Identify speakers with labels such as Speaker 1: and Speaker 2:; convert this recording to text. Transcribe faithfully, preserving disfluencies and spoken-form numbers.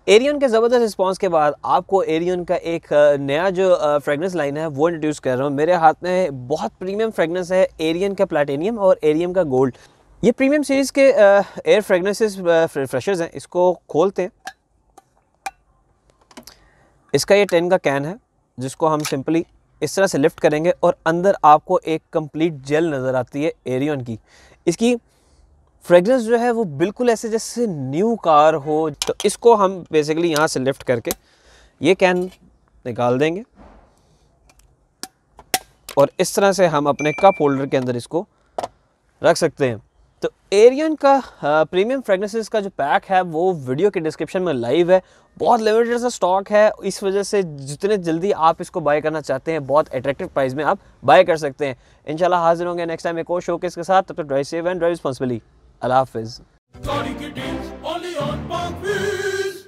Speaker 1: Ariane के ज़बरदस्त response के बाद आपको एरियन का एक नया जो फ्रेगनेंस लाइन है वो इंट्रोड्यूस कर रहा हूँ। मेरे हाथ में बहुत प्रीमियम फ्रेगनेंस है एरियन का प्लैटिनियम और एरियन का गोल्ड। ये प्रीमियम सीरीज़ के एयर फ्रेगनेंसेस फ्रेशर्स हैं। इसको खोलते हैं। इसका ये टेन का कैन है जिसको हम सिंपली इस तरह से लिफ्ट करेंगे और अंदर आपको एक कंप्लीट जेल नज़र आती है एरियन की। इसकी फ्रेगरेंस जो है वो बिल्कुल ऐसे जैसे न्यू कार हो। तो इसको हम बेसिकली यहाँ से लिफ्ट करके ये कैन निकाल देंगे और इस तरह से हम अपने कप होल्डर के अंदर इसको रख सकते हैं। तो एरियन का प्रीमियम फ्रेगनेंसेस का जो पैक है वो वीडियो के डिस्क्रिप्शन में लाइव है। बहुत लिमिटेड सा स्टॉक है, इस वजह से जितने जल्दी आप इसको बाय करना चाहते हैं बहुत अट्रैक्टिव प्राइस में आप बाय कर सकते हैं। इंशाल्लाह हाजिर होंगे नेक्स्ट टाइम एक और शोकेस के साथ। तब तक drive safe and drive responsibly. अल्लाह हाफिज़।